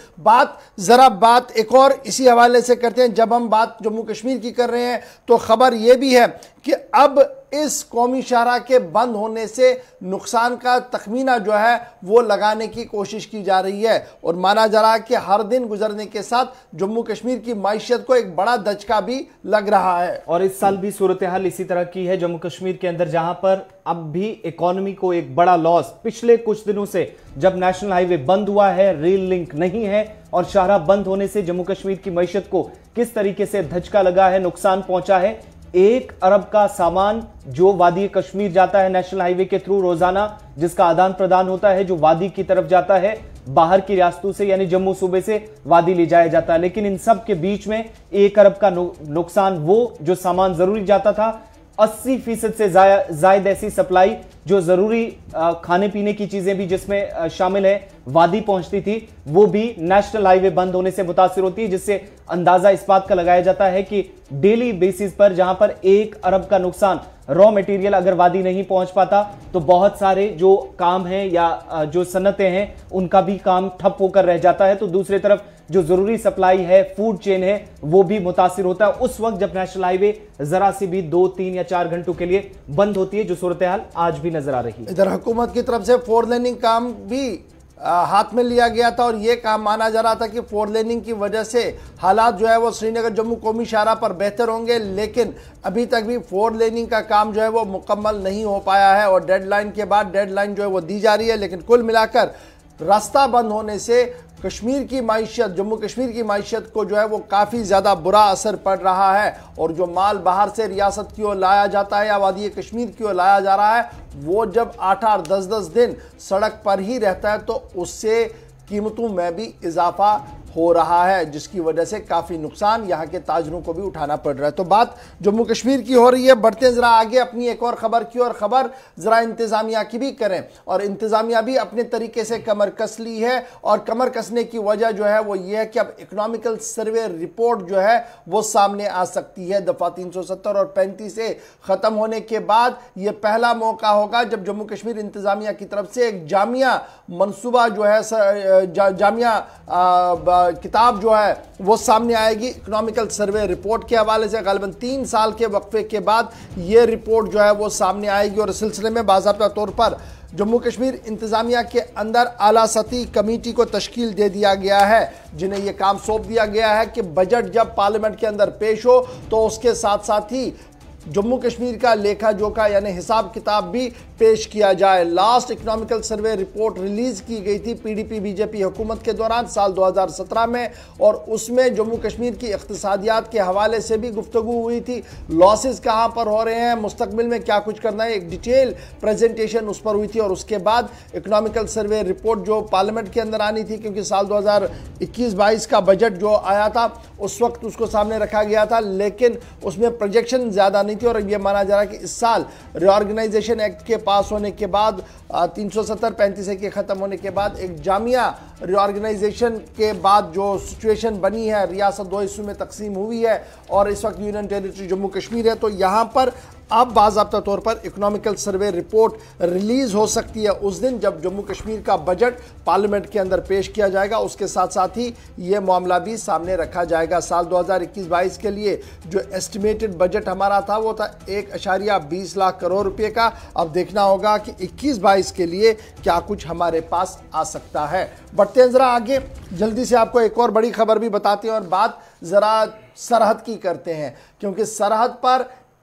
बात एक और इसी हवाले से करते हैं। जब हम बात जम्मू कश्मीर की कर रहे हैं तो खबर यह भी है कि अब इस कौमी शाहराह के बंद होने से नुकसान का तखमीना जो है वो लगाने की कोशिश की जा रही है और माना जा रहा है कि हर दिन गुजरने के साथ जम्मू कश्मीर की माइशत को एक बड़ा धचका भी लग रहा है। और इस साल भी सूरत हाल इसी तरह की है जम्मू कश्मीर के अंदर, जहां पर अब भी इकोनॉमी को एक बड़ा लॉस पिछले कुछ दिनों से जब नेशनल हाईवे बंद हुआ है, रेल लिंक नहीं है और शाहराह बंद होने से जम्मू कश्मीर की मईशत को किस तरीके से धचका लगा है, नुकसान पहुंचा है। 1 अरब का सामान जो वादी कश्मीर जाता है नेशनल हाईवे के थ्रू रोजाना, जिसका आदान प्रदान होता है, जो वादी की तरफ जाता है, बाहर की रियासतों से यानी जम्मू सूबे से वादी ले जाया जाता है। लेकिन इन सब के बीच में 1 अरब का नुकसान, वो जो सामान जरूरी जाता था, 80% से जायद ऐसी सप्लाई जो जरूरी खाने पीने की चीजें भी जिसमें शामिल है वादी पहुंचती थी, वो भी नेशनल हाईवे बंद होने से मुतासिर होती है, जिससे अंदाजा इस बात का लगाया जाता है कि डेली बेसिस पर जहां पर 1 अरब का नुकसान रॉ मटेरियल अगर वादी नहीं पहुंच पाता तो बहुत सारे जो काम हैं या जो सन्नतें हैं उनका भी काम ठप होकर रह जाता है। तो दूसरी तरफ जो जरूरी सप्लाई है, फूड चेन है, वो भी मुतासिर होता है उस वक्त जब नेशनल हाईवे जरा सी भी 2, 3 या 4 घंटों के लिए बंद होती है, जो सूरत हाल आज भी नजर आ रही है। इधर हुकूमत की तरफ से 4 लेनिंग काम भी हाथ में लिया गया था और यह काम माना जा रहा था कि 4 लेनिंग की वजह से हालात जो है वो श्रीनगर जम्मू कौमी शाहराह पर बेहतर होंगे, लेकिन अभी तक भी 4 लेनिंग का काम जो है वो मुकम्मल नहीं हो पाया है और डेडलाइन के बाद डेडलाइन जो है वो दी जा रही है। लेकिन कुल मिलाकर रास्ता बंद होने से कश्मीर की माइशत, जम्मू कश्मीर की माइशत को जो है वो काफ़ी ज़्यादा बुरा असर पड़ रहा है और जो माल बाहर से रियासत की ओर लाया जाता है या वादी कश्मीर की ओर लाया जा रहा है, वो जब 8-8, 10-10 दिन सड़क पर ही रहता है तो उससे कीमतों में भी इजाफा हो रहा है, जिसकी वजह से काफ़ी नुकसान यहाँ के ताजरों को भी उठाना पड़ रहा है। तो बात जम्मू कश्मीर की हो रही है, बढ़ते हैं ज़रा आगे अपनी एक और ख़बर की और ख़बर ज़रा इंतज़ामिया की भी करें और इंतज़ामिया भी अपने तरीके से कमर कस ली है और कमर कसने की वजह जो है वो ये है कि अब इकनॉमिकल सर्वे रिपोर्ट जो है वो सामने आ सकती है। दफ़ा 370 और 35 से ख़त्म होने के बाद ये पहला मौका होगा जब जम्मू कश्मीर इंतज़ामिया की तरफ से एक जामिया मनसूबा जो है, जामिया किताब जो है वो सामने आएगी इकोनॉमिकल सर्वे रिपोर्ट के हवाले से। ग़ालिबन 3 साल के वक्फे के बाद ये रिपोर्ट जो है वो सामने आएगी और इस सिलसिले में बाज़ाब्ता तौर पर जम्मू कश्मीर इंतज़ामिया के अंदर आला सतही कमेटी को तश्कील दे दिया गया है, जिन्हें यह काम सौंप दिया गया है कि बजट जब पार्लियामेंट के अंदर पेश हो तो उसके साथ साथ ही जम्मू कश्मीर का लेखा जोखा यानी हिसाब किताब भी पेश किया जाए। Last economical survey report release की गई थी पीडीपी बीजेपी हुकूमत के दौरान साल 2017 में और उसमें जम्मू कश्मीर की इख्तिसादियात के हवाले से भी गुफ्तगू हुई थी, लॉसेस कहाँ पर हो रहे हैं, मुस्तकबिल में क्या कुछ करना है, एक डिटेल प्रेजेंटेशन उस पर हुई थी और उसके बाद इकोनॉमिकल सर्वे रिपोर्ट जो पार्लियामेंट के अंदर आनी थी, क्योंकि साल 2021-22 का बजट जो आया था उस वक्त उसको सामने रखा गया था, लेकिन उसमें प्रोजेक्शन ज़्यादा थी और यह माना जा रहा है कि इस साल रिऑर्गेनाइजेशन एक्ट के पास होने के बाद 370-35 के ख़त्म होने के बाद एक जामिया रिऑर्गेनाइजेशन के बाद जो सिचुएशन बनी है, रियासत 2 हिस्सों में तकसीम हुई है और इस वक्त यूनियन टेरिटरी जम्मू कश्मीर है, तो यहाँ पर अब बाज़ाब्ता तौर पर इकोनॉमिकल सर्वे रिपोर्ट रिलीज़ हो सकती है उस दिन जब जम्मू कश्मीर का बजट पार्लियामेंट के अंदर पेश किया जाएगा। उसके साथ साथ ही ये मामला भी सामने रखा जाएगा। साल 2021-22 के लिए जो एस्टिमेटेड बजट हमारा था वो था 1.20 लाख करोड़ रुपए का। अब देखना होगा कि 21-22 के लिए क्या कुछ हमारे पास आ सकता है। बढ़ते हैं ज़रा आगे, जल्दी से आपको एक और बड़ी खबर भी बताते हैं और बात ज़रा सरहद की करते हैं, क्योंकि सरहद पर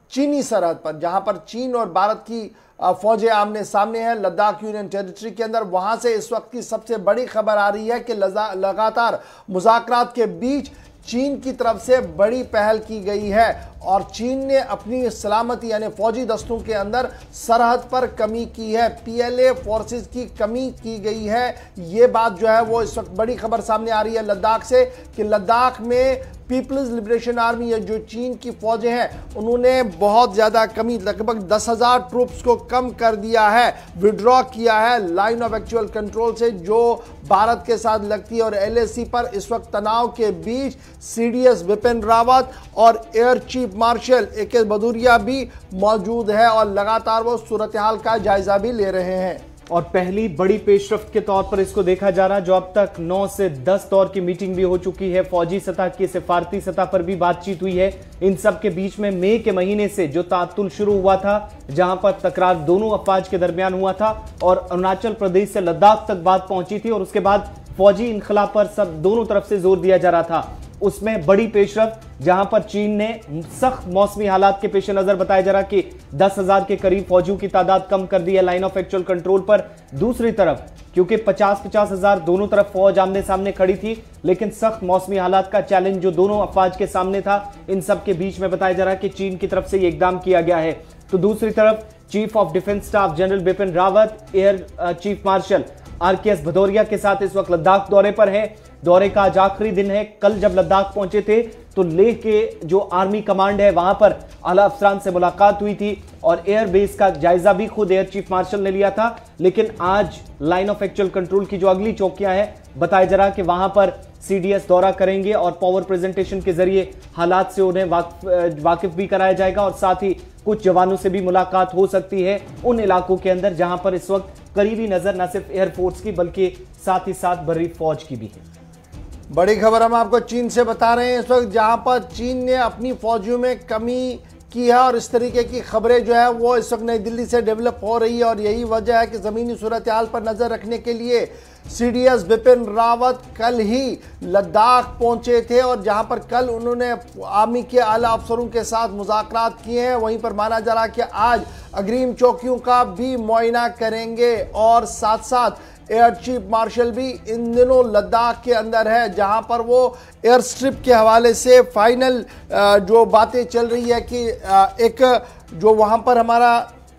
चीनी सरहद पर, जहां पर चीन और भारत की फौजें आमने सामने हैं लद्दाख यूनियन टेरिटरी के अंदर। वहां से इस वक्त की सबसे बड़ी खबर आ रही है कि लगातार मुज़ाकरात के बीच चीन की तरफ से बड़ी पहल की गई है और चीन ने अपनी सलामती यानी फौजी दस्तों के अंदर सरहद पर कमी की है, पीएलए फोर्सेस की कमी की गई है। ये बात जो है वो इस वक्त बड़ी खबर सामने आ रही है लद्दाख से कि लद्दाख में पीपल्स लिबरेशन आर्मी या जो चीन की फौजें हैं उन्होंने बहुत ज़्यादा कमी, लगभग 10,000 ट्रूप्स को कम कर दिया है, विड्रॉ किया है लाइन ऑफ एक्चुअल कंट्रोल से जो भारत के साथ लगती है। और एलएसी पर इस वक्त तनाव के बीच सीडीएस बिपिन रावत और air chief marshal A K Bhadauria भी मौजूद है और लगातार वो सूरत हाल का जायजा भी ले रहे हैं। और पहली बड़ी पेशरफ्त के तौर पर इसको देखा जा रहा, जो अब तक 9 से 10 दौर की मीटिंग भी हो चुकी है, फौजी सतह की सिफारती सतह पर भी बातचीत हुई है। इन सब के बीच में मई के महीने से जो तातुल शुरू हुआ था, जहां पर तकरार दोनों अफवाज के दरमियान हुआ था और अरुणाचल प्रदेश से लद्दाख तक बात पहुंची थी और उसके बाद फौजी इनखला पर सब दोनों तरफ से जोर दिया जा रहा था, उसमें बड़ी पेशरफ्त जहां पर चीन ने सख्त मौसमी हालात के पेश नजर बताया जा रहा कि 10,000 के करीब फौजियों की तादाद कम कर दी है लाइन ऑफ एक्चुअल कंट्रोल पर। दूसरी तरफ क्योंकि 50-50 हजार दोनों तरफ फौज आमने सामने खड़ी थी, लेकिन सख्त मौसमी हालात का चैलेंज जो दोनों अफवाज के सामने था, इन सब के बीच में बताया जा रहा है कि चीन की तरफ से ये इकदाम किया गया है। तो दूसरी तरफ chief of defence staff general Bipin Rawat, air chief marshal R K S Bhadauria के साथ इस वक्त लद्दाख दौरे पर है। दौरे का आज आखिरी दिन है। कल जब लद्दाख पहुंचे थे तो लेह के जो आर्मी कमांड है वहां पर आला अफसरान से मुलाकात हुई थी और एयरबेस का जायजा भी खुद एयर चीफ मार्शल ने लिया था। लेकिन आज लाइन ऑफ एक्चुअल कंट्रोल की जो अगली चौकियां हैं, बताया जा रहा कि वहां पर सीडीएस दौरा करेंगे और पावर प्रेजेंटेशन के जरिए हालात से उन्हें वाकिफ भी कराया जाएगा और साथ ही कुछ जवानों से भी मुलाकात हो सकती है उन इलाकों के अंदर जहां पर इस वक्त करीबी नजर न सिर्फ एयरफोर्स की बल्कि साथ ही साथ बर्री फौज की भी है। बड़ी खबर हम आपको चीन से बता रहे हैं इस वक्त, जहां पर चीन ने अपनी फौजियों में कमी की है और इस तरीके की खबरें जो है वो इस वक्त नई दिल्ली से डेवलप हो रही है और यही वजह है कि ज़मीनी सूरत हाल पर नज़र रखने के लिए सीडीएस बिपिन रावत कल ही लद्दाख पहुंचे थे और जहां पर कल उन्होंने आर्मी के आला अफसरों के साथ मुज़ाकरात किए हैं, वहीं पर माना जा रहा है कि आज अग्रिम चौकियों का भी मुआयना करेंगे और साथ साथ एयर चीफ मार्शल भी इन दिनों लद्दाख के अंदर है, जहां पर वो एयर स्ट्रिप के हवाले से फाइनल जो बातें चल रही है कि एक जो वहां पर हमारा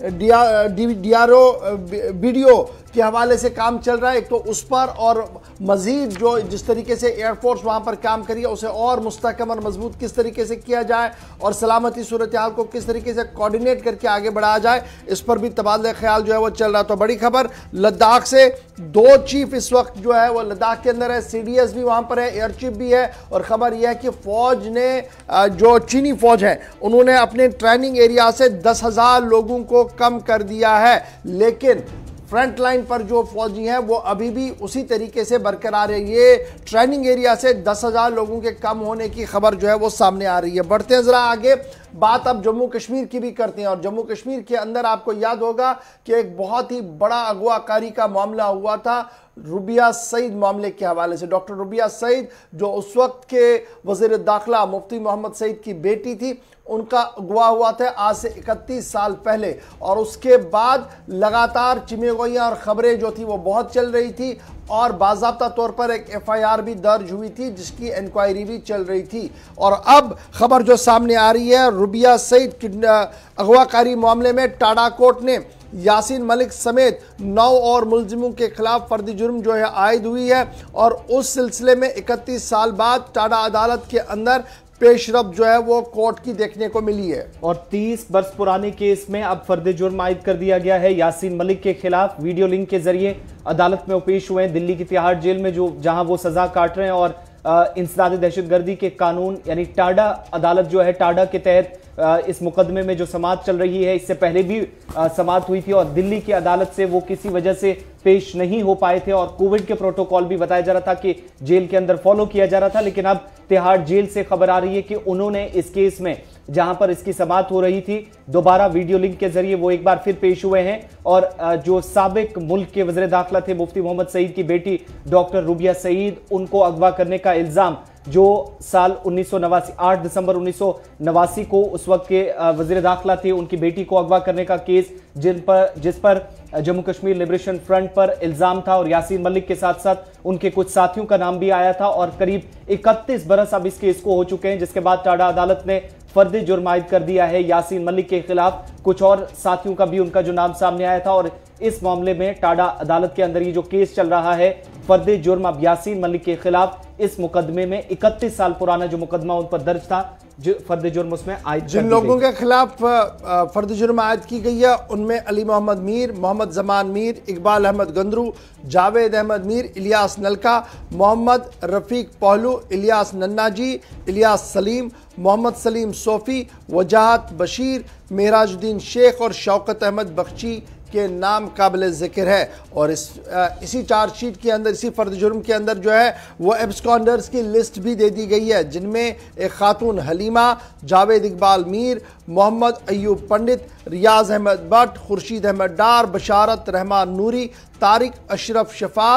डीआरओ वीडियो के हवाले से काम चल रहा है, एक तो उस पर और मजीद जो जिस तरीके से एयरफोर्स वहां पर काम करी है उसे और मुस्तहकम और मजबूत किस तरीके से किया जाए और सलामती सूरत हाल को किस तरीके से कोऑर्डिनेट करके आगे बढ़ाया जाए, इस पर भी तबादला ख्याल जो है वो चल रहा। तो बड़ी खबर लद्दाख से 2 चीफ इस वक्त जो है वो लद्दाख के अंदर है, सीडीएस भी वहां पर है, एयर चीफ भी है और खबर यह है कि फौज ने जो चीनी फौज है उन्होंने अपने ट्रेनिंग एरिया से 10,000 लोगों को कम कर दिया है, लेकिन फ्रंट लाइन पर जो फौजी हैं वो अभी भी उसी तरीके से बरकरार है। ये ट्रेनिंग एरिया से 10,000 लोगों के कम होने की खबर जो है वो सामने आ रही है। बढ़ते हैं जरा आगे, बात अब जम्मू कश्मीर की भी करते हैं और जम्मू कश्मीर के अंदर आपको याद होगा कि एक बहुत ही बड़ा अगवाकारी का मामला हुआ था रुबिया सईद मामले के हवाले से। डॉक्टर रुबिया सईद जो उस वक्त के वज़ीर दाखिला मुफ्ती मोहम्मद सईद की बेटी थी, उनका अगवा हुआ था आज से 31 साल पहले और उसके बाद लगातार चिमेगोइयाँ और ख़बरें जो थी वो बहुत चल रही थी और बाज़ाब्ता तौर पर एक एफआईआर भी दर्ज हुई थी जिसकी इंक्वायरी भी चल रही थी। और अब खबर जो सामने आ रही है, रुबिया सईद अगवाकारी मामले में टाडा कोर्ट ने यासीन मलिक समेत 9 और मुलजिमों के खिलाफ फर्दी जुर्म जो है आयद हुई है और उस सिलसिले में 31 साल बाद टाडा अदालत के अंदर पेशरफ जो है वो कोर्ट की देखने को मिली है और 30 वर्ष पुराने केस में अब फर्द जुर्म आयद कर दिया गया है यासीन मलिक के खिलाफ। वीडियो लिंक के जरिए अदालत में पेश हुए हैं दिल्ली की तिहाड़ जेल में जहां वो सजा काट रहे हैं और इंसदाद दहशतगर्दी के कानून यानी टाडा अदालत जो है, टाडा के तहत इस मुकदमे में जो समाअत चल रही है, इससे पहले भी समाअत हुई थी और दिल्ली की अदालत से वो किसी वजह से पेश नहीं हो पाए थे और कोविड के प्रोटोकॉल भी बताया जा रहा था कि जेल के अंदर फॉलो किया जा रहा था। लेकिन अब तिहाड़ जेल से खबर आ रही है कि उन्होंने इस केस में जहां पर इसकी समाअत हो रही थी, दोबारा वीडियो लिंक के जरिए वो एक बार फिर पेश हुए हैं और जो साबिक मुल्क के वज़ीर दाखिला थे मुफ्ती मोहम्मद सईद की बेटी डॉक्टर रुबिया सईद, उनको अगवा करने का इल्जाम जो साल 1989 8 दिसंबर 1989 को उस वक्त के वजीर दाखिला थे, उनकी बेटी को अगवा करने का केस जिस पर जम्मू कश्मीर लिबरेशन फ्रंट पर इल्जाम था और यासीन मलिक के साथ साथ उनके कुछ साथियों का नाम भी आया था और करीब 31 बरस अब इस केस को हो चुके हैं, जिसके बाद टाडा अदालत ने फर्द जुर्म आयद कर दिया है यासीन मलिक के खिलाफ। कुछ और साथियों का भी उनका जो नाम सामने आया था और इस मामले में टाडा अदालत के अंदर ये जो केस चल रहा है फर्द जुर्म अब यासीन मलिक के खिलाफ, इस मुकदमे में 31 साल पुराना जो मुकदमा उन पर दर्ज था, जो फर्द जुर्म उसमें आयद जिन लोगों के खिलाफ फर्द जुर्म आयद की गई है उनमें अली मोहम्मद मीर, मोहम्मद जमान मीर, इकबाल अहमद गंदरू, जावेद अहमद मीर, इलियास नलका, मोहम्मद रफीक पहलू, इलियास नन्नाजी, इलियास सलीम, मोहम्मद सलीम सोफी, वजाहत बशीर, मेहराजुद्दीन शेख और शौकत अहमद बख्शी के नाम काबिल ज़िक्र है। और इसी चार्जशीट के अंदर, इसी फर्द जुर्म के अंदर जो है वो एब्सकॉन्डर्स की लिस्ट भी दे दी गई है, जिनमें एक खातून हलीमा, जावेद इकबाल मीर, मोहम्मद अयूब पंडित, रियाज अहमद भट्ट, खुर्शीद अहमद डार, बशारत रहमान नूरी, तारिक अशरफ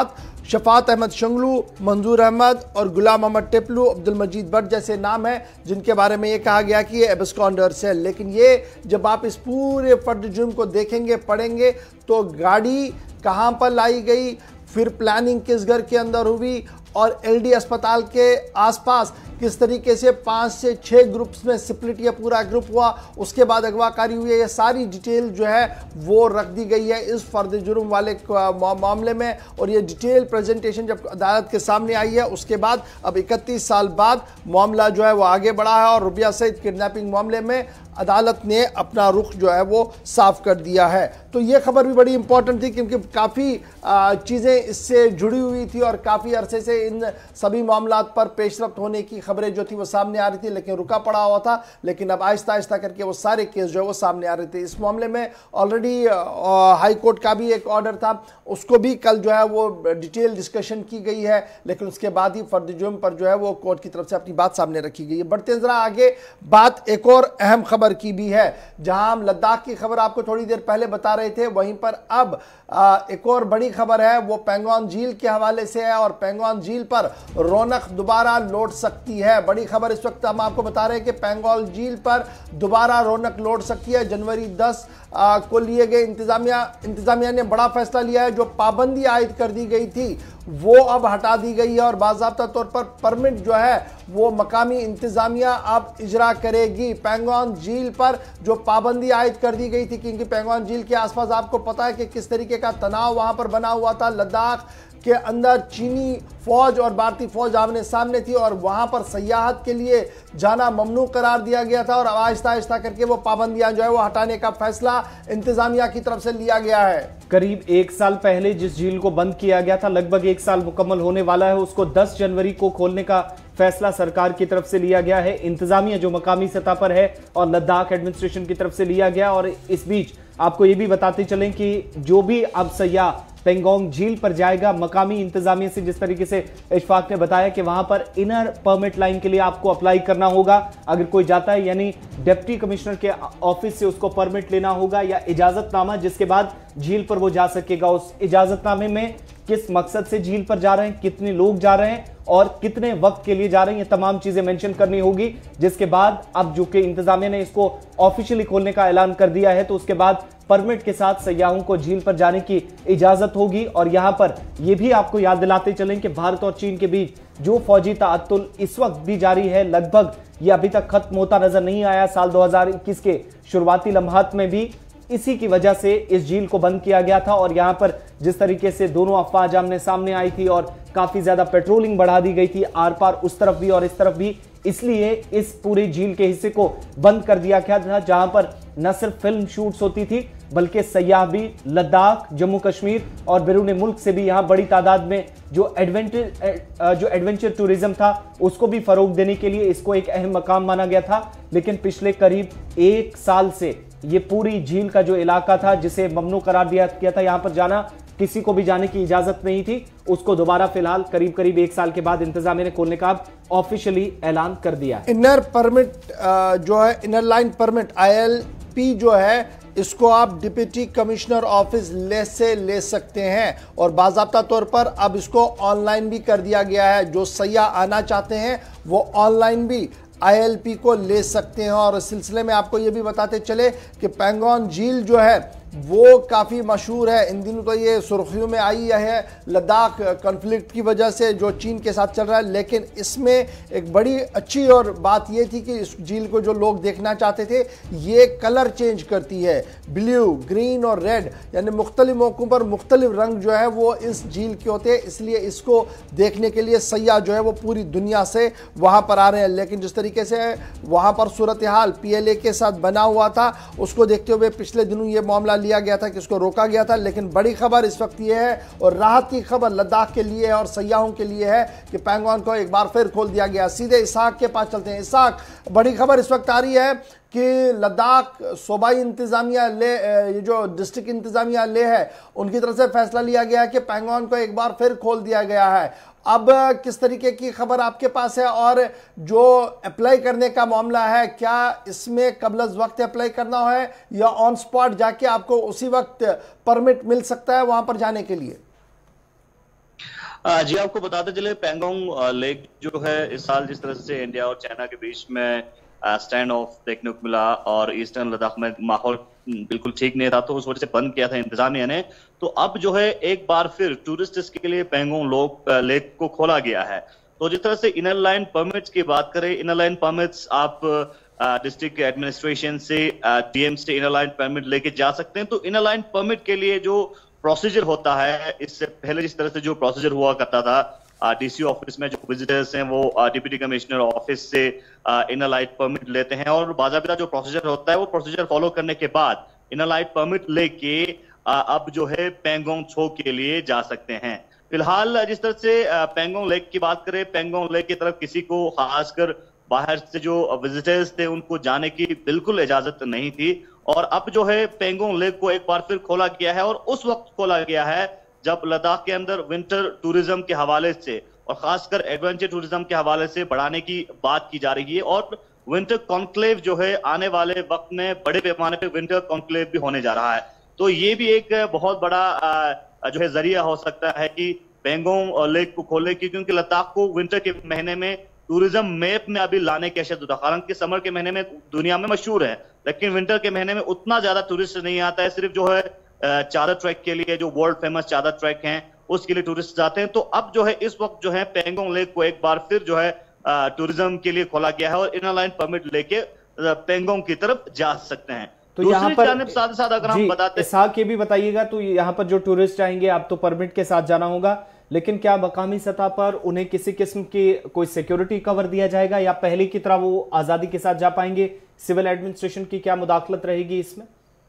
शफात अहमद शंगलू, मंजूर अहमद और गुलाम मोहम्मद टिपलू, अब्दुल मजीद भट्ट जैसे नाम हैं जिनके बारे में ये कहा गया कि ये एब्सकॉन्डर्स है। लेकिन ये जब आप इस पूरे फर्द जुर्म को देखेंगे, पढ़ेंगे, तो गाड़ी कहाँ पर लाई गई, फिर प्लानिंग किस घर के अंदर हुई और एलडी अस्पताल के आसपास किस तरीके से 5 से 6 ग्रुप्स में स्प्लिट ये पूरा ग्रुप हुआ, उसके बाद अगवाकारी हुई है, ये सारी डिटेल जो है वो रख दी गई है इस फर्द जुर्म वाले मामले में। और ये डिटेल प्रेजेंटेशन जब अदालत के सामने आई है उसके बाद अब 31 साल बाद मामला जो है वो आगे बढ़ा है और रुबिया सईद किडनैपिंग मामले में अदालत ने अपना रुख जो है वो साफ कर दिया है। तो ये खबर भी बड़ी इंपॉर्टेंट थी क्योंकि काफ़ी चीज़ें इससे जुड़ी हुई थी और काफ़ी अरसे से इन सभी मामलात पर पेशरफ्त होने की खबरें जो थी वो सामने आ रही थी, लेकिन रुका पड़ा हुआ था। लेकिन अब आहिस्ता आहिस्ता करके वो सारे केस जो है वो सामने आ रहे थे। इस मामले में ऑलरेडी हाई कोर्ट का भी एक ऑर्डर था, उसको भी कल जो है वो डिटेल डिस्कशन की गई है, लेकिन उसके बाद ही फर्द जुर्म पर जो है वो कोर्ट की तरफ से अपनी बात सामने रखी गई है। बढ़ते जरा आगे, बात एक और अहम खबर की भी है। जहां हम लद्दाख की खबर आपको थोड़ी देर पहले बता रहे थे, वहीं पर अब एक और बड़ी खबर है, वो पेंगोंग झील के हवाले से है और पेंगोंग झील पर रौनक दोबारा लौट सकती है। बड़ी खबर इस वक्त हम आपको बता रहे हैं कि पेंगोंग झील पर दोबारा रौनक लौट सकती है। जनवरी 10 को लिए गए इंतजामिया ने बड़ा फैसला लिया है। जो पाबंदी आयद कर दी गई थी वो अब हटा दी गई है और बाज़ाब्ता तौर पर परमिट जो है वो मकामी इंतजामिया अब इजरा करेगी। पेंगोंग झील पर जो पाबंदी आयद कर दी गई थी, क्योंकि पेंगोंग झील के आसपास आपको पता है कि किस तरीके का तनाव वहां पर बना हुआ था। लद्दाख के अंदर चीनी फौज और भारतीय फौज आमने सामने थी और वहां पर सयाहत के लिए जाना ममनू करार दिया गया था और आहिस्ता आहिस्ता करके वो पाबंदियां जो है वो हटाने का फैसला इंतजामिया की तरफ से लिया गया है। करीब 1 साल पहले जिस झील को बंद किया गया था, लगभग 1 साल मुकम्मल होने वाला है, उसको 10 जनवरी को खोलने का फैसला सरकार की तरफ से लिया गया है। इंतजामिया जो मकामी सतह पर है और लद्दाख एडमिनिस्ट्रेशन की तरफ से लिया गया। और इस बीच आपको ये भी बताते चलें कि जो भी अब सयाह पेंगोंग झील पर जाएगा, मकामी इंतजामिया से जिस तरीके से इशफाक ने बताया कि वहां पर इनर परमिट लाइन के लिए आपको अप्लाई करना होगा अगर कोई जाता है, यानी डिप्टी कमिश्नर के ऑफिस से उसको परमिट लेना होगा या इजाजतनामा, जिसके बाद झील पर वो जा सकेगा। उस इजाजतनामे में किस मकसद से झील पर जा रहे हैं, कितने लोग जा रहे हैं और कितने वक्त के लिए जा रहे हैं, ये तमाम चीजें मेंशन करनी होगी। जिसके बाद अब जो कि इंतजामिया ने इसको ऑफिशियली खोलने का ऐलान कर दिया है, तो उसके बाद परमिट के साथ सयाहों को झील पर जाने की इजाजत होगी। और यहां पर यह भी आपको याद दिलाते चलें कि भारत और चीन के बीच जो फौजी ताअत्तुल इस वक्त भी जारी है, लगभग ये अभी तक खत्म होता नजर नहीं आया। साल 2021 के शुरुआती लम्हात में भी इसी की वजह से इस झील को बंद किया गया था और यहां पर जिस तरीके से दोनों अफवाज आमने सामने आई थी और काफी ज्यादा पेट्रोलिंग बढ़ा दी गई थी आर पार, उस तरफ भी और इस तरफ भी, इसलिए इस पूरे झील के हिस्से को बंद कर दिया गया था, जहां पर न सिर्फ फिल्म शूट्स होती थी बल्कि सयाह भी लद्दाख, जम्मू कश्मीर और बैरून मुल्क से भी यहां बड़ी तादाद में जो एडवेंचर टूरिज्म था उसको भी फरोग देने के लिए इसको एक अहम मकाम माना गया था। लेकिन पिछले करीब 1 साल से ये पूरी झील का जो इलाका था जिसे ममनू करार दिया गया था, यहां पर जाना किसी को भी जाने की इजाजत नहीं थी, उसको दोबारा फिलहाल करीब 1 साल के बाद इंतजामिया ने खोलने का ऑफिशियली ऐलान कर दिया है। इनर परमिट जो है, इनर लाइन परमिट ILP जो है, इसको आप डिप्टी कमिश्नर ऑफिस से ले सकते हैं और बाज़ाब्ता तौर पर अब इसको ऑनलाइन भी कर दिया गया है। जो सयाह आना चाहते हैं वो ऑनलाइन भी ILP को ले सकते हैं। और इस सिलसिले में आपको ये भी बताते चले कि पैंगोंग झील जो है वो काफ़ी मशहूर है। इन दिनों तो ये सुर्खियों में आई है लद्दाख कॉन्फ्लिक्ट की वजह से जो चीन के साथ चल रहा है, लेकिन इसमें एक बड़ी अच्छी और बात ये थी कि इस झील को जो लोग देखना चाहते थे, ये कलर चेंज करती है, ब्लू, ग्रीन और रेड, यानी मुख्तलिफ मौकों पर मुख्तलिफ रंग जो है वो इस झील के होते हैं। इसलिए इसको देखने के लिए सयाह जो है वो पूरी दुनिया से वहाँ पर आ रहे हैं। लेकिन जिस तरीके से वहाँ पर सूरत हाल PLA के साथ बना हुआ था, उसको देखते हुए पिछले दिनों ये मामला लिया गया था कि इसको रोका गया था। लेकिन बड़ी खबर इस वक्त ये है और राहत की खबर लद्दाख के लिए है और सयाहों के लिए है कि पैंगोंग को एक बार फिर खोल दिया गया। सीधे इसाक के पास चलते हैं। इसाक, बड़ी खबर इस वक्त आ रही है कि लद्दाख सूबाई इंतजामिया ये जो डिस्ट्रिक्ट इंतजामिया है, उनकी तरफ से फैसला लिया गया है कि पैंगोंग को एक बार फिर खोल दिया गया है। अब किस तरीके की खबर आपके पास है और जो अप्लाई करने का मामला है, क्या इसमें कबल वक्त अप्लाई करना है या ऑन स्पॉट जाके आपको उसी वक्त परमिट मिल सकता है वहां पर जाने के लिए? जी, आपको बताते चले पैंगोंग लेक जो है इस साल जिस तरह से इंडिया और चाइना के बीच में स्टैंड ऑफ देखने को मिला और ईस्टर्न लद्दाख में माहौल बिल्कुल ठीक नहीं था, तो उस वजह से बंद किया था इंतजामिया ने। तो अब जो है एक बार फिर टूरिस्ट के लिए पैंगोंग लेक को खोला गया है। तो जिस तरह से इनर लाइन परमिट्स की बात करें, इनर लाइन परमिट्स आप डिस्ट्रिक्ट एडमिनिस्ट्रेशन से DM से इनर लाइन परमिट लेके जा सकते हैं। तो इनर लाइन परमिट के लिए जो प्रोसीजर होता है, इससे पहले जिस तरह से जो प्रोसीजर हुआ करता था DC ऑफिस में जो विजिटर्स हैं वो डिप्टी कमिश्नर ऑफिस से इनर लाइन परमिट लेते हैं और बाज़ाबिता जो प्रोसीजर होता है वो प्रोसीजर फॉलो करने के बाद इनर लाइन परमिट लेके अब जो है पैंगोंग छो के लिए जा सकते हैं। फिलहाल जिस तरह से पैंगोंग लेक की बात करें, पैंगोंग लेक की तरफ किसी को खासकर बाहर से जो विजिटर्स थे उनको जाने की बिल्कुल इजाजत नहीं थी। और अब जो है पैंगोंग लेक को एक बार फिर खोला गया है और उस वक्त खोला गया है जब लद्दाख के अंदर विंटर टूरिज्म के हवाले से और खासकर एडवेंचर टूरिज्म के हवाले से बढ़ाने की बात की जा रही है। और विंटर कॉन्क्लेव जो है आने वाले वक्त में बड़े पैमाने पे विंटर कॉन्क्लेव भी होने जा रहा है। तो ये भी एक बहुत बड़ा जो है जरिया हो सकता है कि पैंगोंग लेक को खोलने की, क्योंकि लद्दाख को विंटर के महीने में टूरिज्म मैप में अभी लाने की अशद होता है। हालांकि समर के महीने में दुनिया में मशहूर है, लेकिन विंटर के महीने में उतना ज्यादा टूरिस्ट नहीं आता है। सिर्फ जो है चादर ट्रैक के लिए, जो वर्ल्ड फेमस चादर ट्रैक हैं, उसके लिए टूरिस्ट जाते हैं। तो अब जो है इस वक्त जो है पैंगोंग लेक को एक बार फिर जो है टूरिज्म के लिए खोला गया है और इनर लाइन परमिट लेके पैंगोंग की तरफ जा सकते हैं। तो यहाँ पर साथ साथ अगर हम बताते हैं, ये भी बताइएगा, तो यहाँ पर जो टूरिस्ट आएंगे आप तो परमिट के साथ जाना होगा, लेकिन क्या मकामी सतह पर उन्हें किसी किस्म की कोई सिक्योरिटी कवर दिया जाएगा या पहले की तरह वो आजादी के साथ जा पाएंगे? सिविल एडमिनिस्ट्रेशन की क्या मुदाखलत रहेगी इसमें?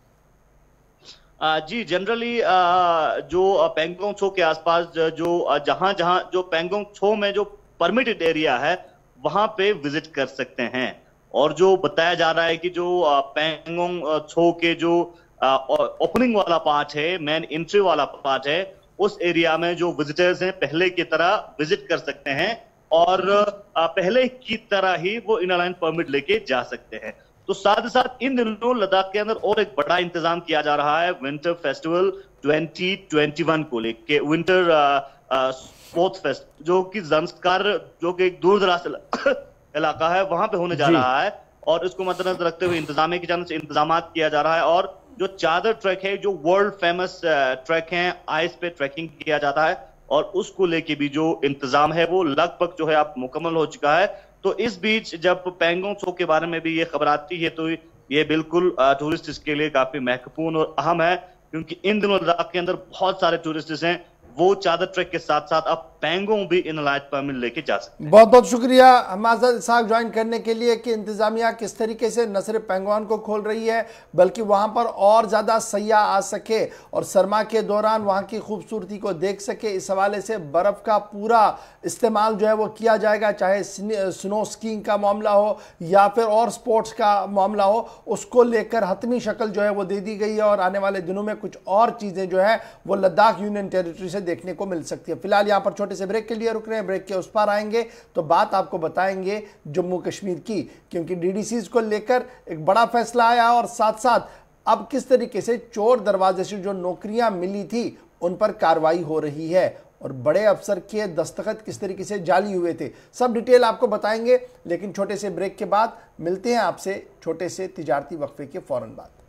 जी, जनरली जो पैंगोंग छो के आसपास जो जहां जो पैंगोंग छो में जो परमिटेड एरिया है वहां पे विजिट कर सकते हैं। और जो बताया जा रहा है कि जो पैंगोंग छो के जो ओपनिंग वाला पार्ट है, मेन एंट्री वाला पार्ट है, उस एरिया में जो विजिटर्स हैं पहले की तरह विजिट कर सकते हैं और पहले की तरह ही वो इनर लाइन परमिट लेके जा सकते हैं। तो साथ ही साथ इन दिनों लद्दाख के अंदर और एक बड़ा इंतजाम किया जा रहा है विंटर फेस्टिवल 2021 को लेके। विंटर स्पोर्ट्स फेस्ट जो कि ज़ंस्कार जो कि एक दूर दराज इलाका है वहां पे होने जा रहा है और इसको मद्देनजर रखते हुए इंतजामिया की जानिब से इंतजाम किया जा रहा है। और जो चादर ट्रैक है, जो वर्ल्ड फेमस ट्रैक है, आइस पे ट्रैकिंग किया जाता है और उसको लेके भी जो इंतजाम है वो लगभग जो है अब मुकम्मल हो चुका है। तो इस बीच जब पैंगोंग छो के बारे में भी ये खबर आती है तो ये बिल्कुल टूरिस्ट के लिए काफी महत्वपूर्ण और अहम है, क्योंकि इन दिनों लद्दाख के अंदर बहुत सारे टूरिस्ट हैं वो चादर ट्रैक के साथ साथ अब पैंगोंग भी इन लाइट परमिट लेके जा सकते हैं। बहुत बहुत शुक्रिया हमाज़त इसाक ज्वाइन करने के लिए कि इंतजामिया किस तरीके से न सिर्फ पैंगोंग को खोल रही है बल्कि वहां पर और ज़्यादा सयाह आ सके और सरमा के दौरान वहां की खूबसूरती को देख सके। इस हवाले से बर्फ़ का पूरा इस्तेमाल जो है वो किया जाएगा, चाहे स्नो स्कीइंग का मामला हो या फिर और स्पोर्ट्स का मामला हो, उसको लेकर हतमी शक्ल जो है वो दे दी गई है और आने वाले दिनों में कुछ और चीज़ें जो है वो लद्दाख यूनियन टेरिटरी से देखने को मिल सकती है। फिलहाल यहाँ पर छोटे से ब्रेक के लिए रुक रहे हैं, ब्रेक के उस पार आएंगे तो बात आपको बताएंगे जम्मू कश्मीर की, क्योंकि DDCs को लेकर एक बड़ा फैसला आया और साथ साथ अब किस तरीके से चोर दरवाजे से जो नौकरियां मिली थी उन पर कार्रवाई हो रही है और बड़े अफसर के दस्तखत किस तरीके से जाली हुए थे, सब डिटेल आपको बताएंगे। लेकिन छोटे से ब्रेक के बाद मिलते हैं आपसे छोटे से तिजारती वक्फे के फौरन बाद।